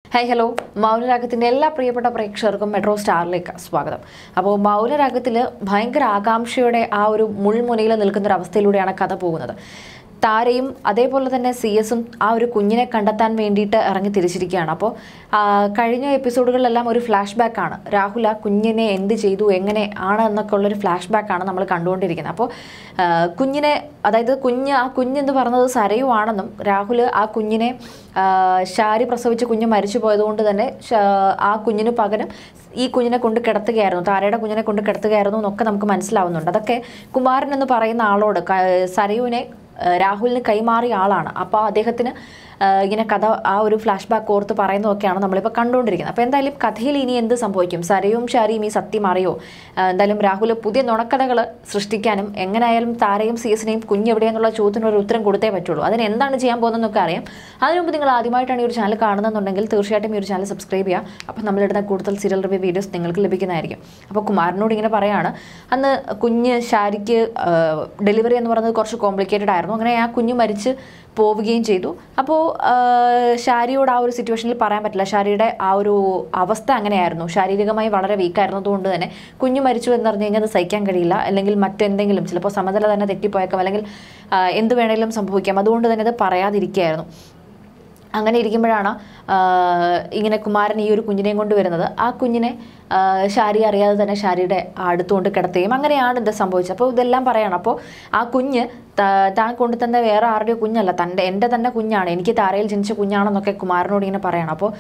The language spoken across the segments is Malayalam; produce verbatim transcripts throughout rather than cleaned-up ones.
Hi, hello. Mounaragam എല്ലാ പ്രിയപ്പെട്ട പ്രേക്ഷകർക്കും MetroStarലേക്ക് സ്വാഗതം. അപ്പോൾ മൗനരാഗത്തിൽ ഭയങ്കര ആകാംക്ഷയോടെ ആ ഒരു മുൾമുനയിൽ നിൽക്കുന്ന ഒരു അവസ്ഥയിലൂടെയാണ് കഥ പോകുന്നത്. താരയും അതേപോലെ തന്നെ സി എസും ആ ഒരു കുഞ്ഞിനെ കണ്ടെത്താൻ വേണ്ടിയിട്ട് ഇറങ്ങി തിരിച്ചിരിക്കുകയാണ്. അപ്പോൾ കഴിഞ്ഞ എപ്പിസോഡുകളിലെല്ലാം ഒരു ഫ്ലാഷ് ബാക്കാണ്. രാഹുൽ ആ കുഞ്ഞിനെ എന്ത് ചെയ്തു, എങ്ങനെ ആണ് എന്നൊക്കെ ഉള്ളൊരു ഫ്ലാഷ് ബാക്കാണ് നമ്മൾ കണ്ടുകൊണ്ടിരിക്കുന്നത്. അപ്പോൾ കുഞ്ഞിനെ, അതായത് കുഞ്ഞ് ആ കുഞ്ഞെന്ന് പറഞ്ഞത് സരയു ആണെന്നും രാഹുൽ ആ കുഞ്ഞിനെ ശാരി പ്രസവിച്ച് കുഞ്ഞ് മരിച്ചു പോയതുകൊണ്ട് തന്നെ ആ കുഞ്ഞിന് പകരം ഈ കുഞ്ഞിനെ കൊണ്ട് കിടത്തുകയായിരുന്നു, താരയുടെ കുഞ്ഞിനെ കൊണ്ട് കിടത്തുകയായിരുന്നു എന്നൊക്കെ നമുക്ക് മനസ്സിലാവുന്നുണ്ട്. അതൊക്കെ കുമാരൻ എന്ന് പറയുന്ന ആളോട് സരയുവിനെ രാഹുലിന് കൈമാറിയ ആളാണ്. അപ്പോൾ അദ്ദേഹത്തിന് ഇങ്ങനെ കഥ ആ ഒരു ഫ്ലാഷ് ബാക്ക് ഓർത്ത് പറയുന്നതൊക്കെയാണ് നമ്മളിപ്പോൾ കണ്ടുകൊണ്ടിരിക്കുന്നത്. അപ്പോൾ എന്തായാലും കഥയിൽ ഇനി എന്ത് സംഭവിക്കും, സരയും ഷാരിയും ഈ സത്യം അറിയോ, എന്തായാലും രാഹുൽ പുതിയ നുണക്കഥകൾ സൃഷ്ടിക്കാനും എങ്ങനെയായാലും താരയും സി എസിനെയും കുഞ്ഞ് എവിടെയെന്നുള്ള ചോദ്യത്തിനൊരു ഉത്തരം കൊടുത്തേ പറ്റുള്ളൂ. അതിന് എന്താണ് ചെയ്യാൻ പോകുന്നതെന്നൊക്കെ അറിയാം. അതിനു മുമ്പ് നിങ്ങൾ ആദ്യമായിട്ടാണ് ഈ ഒരു ചാനൽ കാണുന്നതെന്നുണ്ടെങ്കിൽ തീർച്ചയായിട്ടും ഈ ഒരു ചാനൽ സബ്സ്ക്രൈബ് ചെയ്യുക. അപ്പോൾ നമ്മളിടുന്ന കൂടുതൽ സീരിയൽ റിവ്യൂ വീഡിയോസ് നിങ്ങൾക്ക് ലഭിക്കുന്നതായിരിക്കും. അപ്പോൾ കുമാരനോട് ഇങ്ങനെ പറയാണ്, അന്ന് കുഞ്ഞ് ഷാരിക്ക് ഡെലിവറി എന്ന് പറയുന്നത് കുറച്ച് കോംപ്ലിക്കേറ്റഡ് ആയിരുന്നു. അങ്ങനെ ആ കുഞ്ഞ് മരിച്ച് പോവുകയും ചെയ്തു. അപ്പോൾ ഷാരിയോട് ആ ഒരു സിറ്റുവേഷനിൽ പറയാൻ പറ്റില്ല. ഷാരിയുടെ ആ ഒരു അവസ്ഥ അങ്ങനെയായിരുന്നു, ശാരീരികമായി വളരെ വീക്കായിരുന്നതുകൊണ്ട് തന്നെ കുഞ്ഞു മരിച്ചു എന്ന് പറഞ്ഞു കഴിഞ്ഞാൽ അത് സഹിക്കാൻ കഴിയില്ല. അല്ലെങ്കിൽ മറ്റെന്തെങ്കിലും ചിലപ്പോൾ സമനില തന്നെ തെറ്റിപ്പോയേക്കാം, അല്ലെങ്കിൽ എന്ത് വേണമെങ്കിലും സംഭവിക്കാം. അതുകൊണ്ട് തന്നെ അത് പറയാതിരിക്കുകയായിരുന്നു. അങ്ങനെ ഇരിക്കുമ്പോഴാണ് ഇങ്ങനെ കുമാരൻ ഈ ഒരു കുഞ്ഞിനെയും കൊണ്ട് വരുന്നത്. ആ കുഞ്ഞിനെ ഷാരി അറിയാതെ തന്നെ ഷാരിയുടെ അടുത്തുകൊണ്ട് കിടത്തുകയും അങ്ങനെയാണ് ഇത് സംഭവിച്ചത്. അപ്പോൾ ഇതെല്ലാം പറയണം. അപ്പോൾ ആ കുഞ്ഞ് താൻ കൊണ്ടു തന്ന വേറെ ആരുടെയോ കുഞ്ഞല്ല, തൻ്റെ എൻ്റെ തന്നെ കുഞ്ഞാണ്, എനിക്ക് താരയിൽ ജനിച്ച കുഞ്ഞാണെന്നൊക്കെ കുമാരനോട് ഇങ്ങനെ പറയണം. അപ്പോൾ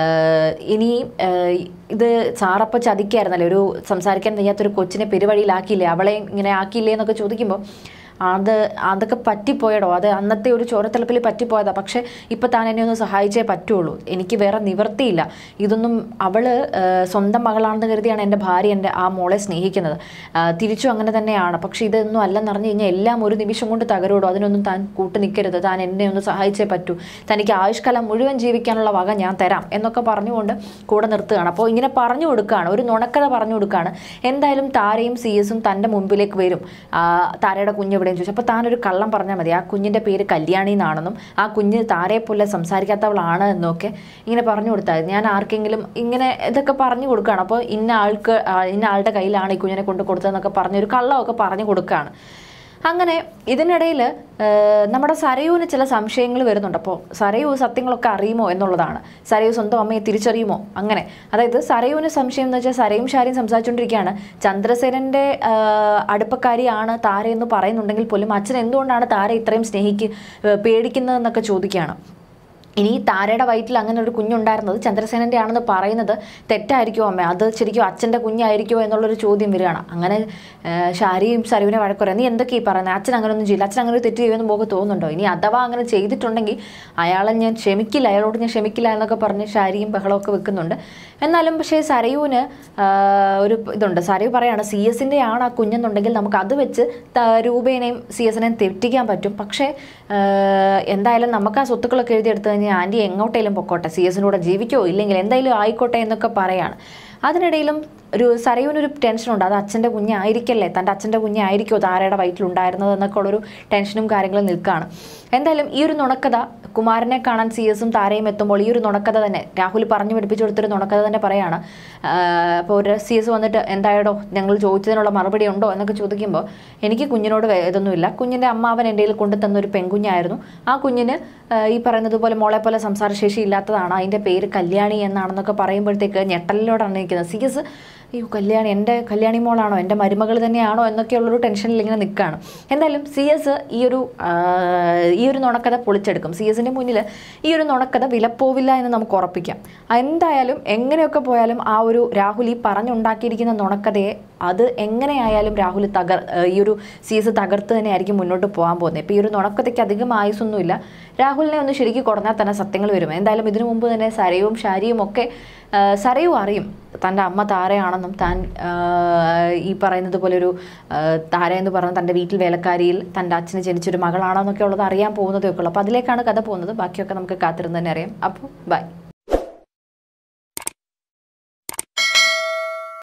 ഇനി ഇത് സാറപ്പോൾ ചതിക്കായിരുന്നല്ലേ, ഒരു സംസാരിക്കാൻ വയ്യാത്തൊരു കൊച്ചിനെ പെരുവഴിയിലാക്കിയില്ലേ, അവളെ ഇങ്ങനെ ആക്കിയില്ലേ എന്നൊക്കെ ചോദിക്കുമ്പോൾ അത് അതൊക്കെ പറ്റിപ്പോയടോ, അത് അന്നത്തെ ഒരു ചോരത്തിളപ്പിൽ പറ്റിപ്പോയതാണ്. പക്ഷേ ഇപ്പം താൻ എന്നെ ഒന്ന് സഹായിച്ചേ പറ്റുള്ളൂ, എനിക്ക് വേറെ നിവർത്തിയില്ല. ഇതൊന്നും അവൾ സ്വന്തം മകളാണെന്ന് കരുതിയാണ് എൻ്റെ ഭാര്യ എൻ്റെ ആ മോളെ സ്നേഹിക്കുന്നത്, തിരിച്ചും അങ്ങനെ തന്നെയാണ്. പക്ഷേ ഇതൊന്നും അല്ലെന്നറിഞ്ഞു കഴിഞ്ഞാൽ എല്ലാം ഒരു നിമിഷം കൊണ്ട് തകരുള്ളൂ. അതിനൊന്നും താൻ കൂട്ട് നിൽക്കരുത്, താൻ എന്നെ ഒന്ന് സഹായിച്ചേ പറ്റൂ, തനിക്ക് ആയുഷ്കാലം മുഴുവൻ ജീവിക്കാനുള്ള വക ഞാൻ തരാം എന്നൊക്കെ പറഞ്ഞുകൊണ്ട് കൂടെ നിർത്തുകയാണ്. അപ്പോൾ ഇങ്ങനെ പറഞ്ഞു കൊടുക്കുകയാണ്, ഒരു നുണക്കഥ പറഞ്ഞു കൊടുക്കുകയാണ്. എന്തായാലും താരയും സി എസും തൻ്റെ മുമ്പിലേക്ക് വരും. താരയുടെ കുഞ്ഞ് ചോദിച്ചു. അപ്പോൾ താനൊരു കള്ളം പറഞ്ഞാൽ മതി, ആ കുഞ്ഞിൻ്റെ പേര് കല്യാണി എന്നാണെന്നും ആ കുഞ്ഞ് താരയെ പോലെ സംസാരിക്കാത്തവളാണ് എന്നൊക്കെ ഇങ്ങനെ പറഞ്ഞു കൊടുത്താൽ ഞാൻ ആർക്കെങ്കിലും ഇങ്ങനെ ഇതൊക്കെ പറഞ്ഞു കൊടുക്കുകയാണ്. അപ്പോൾ ഇന്ന ആൾക്ക് ഇന്ന ആളുടെ കയ്യിലാണ് ഈ കുഞ്ഞിനെ കൊണ്ട് കൊടുത്തതെന്നൊക്കെ പറഞ്ഞൊരു കള്ളമൊക്കെ പറഞ്ഞു കൊടുക്കുകയാണ്. അങ്ങനെ ഇതിനിടയിൽ നമ്മുടെ സരയുവിന് ചില സംശയങ്ങൾ വരുന്നുണ്ട്. അപ്പോൾ സരയു സത്യങ്ങളൊക്കെ അറിയുമോ എന്നുള്ളതാണ്, സരയു സ്വന്തം അമ്മയെ തിരിച്ചറിയുമോ, അങ്ങനെ. അതായത് സരയുവിന് സംശയം എന്ന് വെച്ചാൽ സരയും ഷാരിയും സംസാരിച്ചുകൊണ്ടിരിക്കുകയാണ്. ചന്ദ്രസേനൻ്റെ അടുപ്പക്കാരിയാണ് താര എന്ന് പറയുന്നുണ്ടെങ്കിൽ പോലും അച്ഛൻ എന്തുകൊണ്ടാണ് താര ഇത്രയും സ്നേഹിക്ക് പേടിക്കുന്നതെന്നൊക്കെ ചോദിക്കുകയാണ്. ഇനി താരയുടെ വയറ്റിൽ അങ്ങനെ ഒരു കുഞ്ഞുണ്ടായിരുന്നത് ചന്ദ്രസേനൻ്റെ ആണെന്ന് പറയുന്നത് തെറ്റായിരിക്കുമോ അമ്മ, അത് ശരിക്കും അച്ഛൻ്റെ കുഞ്ഞായിരിക്കുമോ എന്നുള്ളൊരു ചോദ്യം വരികയാണ്. അങ്ങനെ ഷാരിയും സരയുവിനെ വഴക്കുറയാം, നീ എന്തൊക്കെ ഈ പറയുന്നത്, അച്ഛൻ അങ്ങനെ ഒന്നും ചെയ്യില്ല, അച്ഛൻ അങ്ങനെ ഒരു തെറ്റ് ചെയ്യുമെന്ന് നമുക്ക് തോന്നുന്നുണ്ടോ, ഇനി അഥവാ അങ്ങനെ ചെയ്തിട്ടുണ്ടെങ്കിൽ അയാളെ ഞാൻ ക്ഷമിക്കില്ല, അയാളോട് ഞാൻ ക്ഷമിക്കില്ല എന്നൊക്കെ പറഞ്ഞ് ഷാരിയും ബഹളമൊക്കെ വെക്കുന്നുണ്ട്. എന്നാലും പക്ഷേ സരയുവിന് ഒരു ഇതുണ്ട്. സരയു പറയാണ്, സി എസിൻ്റെ ആണ് ആ കുഞ്ഞെന്നുണ്ടെങ്കിൽ നമുക്ക് അത് വെച്ച് രൂപേനെയും സി എസിനെയും തെറ്റിക്കാൻ പറ്റും. പക്ഷേ എന്തായാലും നമുക്ക് ആ സ്വത്തുക്കളൊക്കെ എഴുതിയെടുത്ത് കഴിഞ്ഞാൽ ആൻറ്റി എങ്ങോട്ടേലും പൊക്കോട്ടെ, സി എസിനൂടെ ജീവിക്കോ ഇല്ലെങ്കിൽ എന്തായാലും ആയിക്കോട്ടെ എന്നൊക്കെ പറയാണ്. അതിനിടയിലും ഒരു സരയുവിനൊരു ടെൻഷനുണ്ട്, അത് അച്ഛൻ്റെ കുഞ്ഞായിരിക്കല്ലേ, തൻ്റെ അച്ഛൻ്റെ കുഞ്ഞായിരിക്കുമോ താരയുടെ വയറ്റിലുണ്ടായിരുന്നത് എന്നൊക്കെ ഉള്ളൊരു ടെൻഷനും കാര്യങ്ങളും നിൽക്കുകയാണ്. എന്തായാലും ഈ ഒരു നുണക്കഥ കുമാരനെ കാണാൻ സി എസും താരയും എത്തുമ്പോൾ ഈ ഒരു നുണക്കഥ തന്നെ രാഹുൽ പറഞ്ഞു പഠിപ്പിച്ചു കൊടുത്തൊരു നുണക്കഥ തന്നെ പറയാണ്. അപ്പോൾ ഒരു സി എസ് വന്നിട്ട് എന്തായടോ ഞങ്ങൾ ചോദിച്ചതിനുള്ള മറുപടി ഉണ്ടോ എന്നൊക്കെ ചോദിക്കുമ്പോൾ എനിക്ക് കുഞ്ഞിനോട് ഇതൊന്നുമില്ല, കുഞ്ഞിൻ്റെ അമ്മാവൻ എൻ്റെ കയ്യിൽ കൊണ്ടു തന്നൊരു പെൺകുഞ്ഞായിരുന്നു, ആ കുഞ്ഞിന് ഈ പറയുന്നത് പോലെ മോളെ പോലെ സംസാരശേഷി ഇല്ലാത്തതാണ്, അതിൻ്റെ പേര് കല്യാണി എന്നാണെന്നൊക്കെ പറയുമ്പോഴത്തേക്ക് ഞെട്ടലിലോടാണ് നിൽക്കുന്നത്. സി എസ് അയ്യോ കല്യാണി, എൻ്റെ കല്യാണി മോളാണോ, എൻ്റെ മരുമകൾ തന്നെയാണോ എന്നൊക്കെയുള്ളൊരു ടെൻഷനിൽ ഇങ്ങനെ നിൽക്കുകയാണ്. എന്തായാലും സി എസ് ഈ ഒരു ഈ ഒരു നുണക്കഥ പൊളിച്ചെടുക്കും. സി എസിൻ്റെ മുന്നിൽ ഈ ഒരു നുണക്കഥ വിലപ്പോവില്ല എന്ന് നമുക്ക് ഉറപ്പിക്കാം. എന്തായാലും എങ്ങനെയൊക്കെ പോയാലും ആ ഒരു രാഹുൽ ഈ പറഞ്ഞുണ്ടാക്കിയിരിക്കുന്ന നുണക്കഥയെ അത് എങ്ങനെയായാലും രാഹുൽ തകർ ഈ ഒരു സി എസ് തകർത്ത് തന്നെയായിരിക്കും മുന്നോട്ട് പോകാൻ പോകുന്നത്. ഇപ്പോൾ ഈ ഒരു നുണക്കഥയ്ക്ക് അധികം ആയുസൊന്നുമില്ല. രാഹുലിനെ ഒന്ന് ശരിക്കും കൊടുന്നാൽ തന്നെ സത്യങ്ങൾ വരും. എന്തായാലും ഇതിനു മുമ്പ് തന്നെ സരയും ഷാരിയും ഒക്കെ സരയു അറിയും തൻ്റെ അമ്മ താരയാണെന്നും താൻ ഈ പറയുന്നത് പോലെ ഒരു താര എന്ന് പറഞ്ഞാൽ തൻ്റെ വീട്ടിൽ വേലക്കാരിയിൽ തൻ്റെ അച്ഛന് ജനിച്ചൊരു മകളാണെന്നൊക്കെ ഉള്ളത് അറിയാൻ പോകുന്നതേ ഒക്കെ ഉള്ളൂ. അപ്പോൾ അതിലേക്കാണ് കഥ പോകുന്നത്. ബാക്കിയൊക്കെ നമുക്ക് കാത്തിരുന്ന് തന്നെ അറിയാം. അപ്പോൾ ബൈ.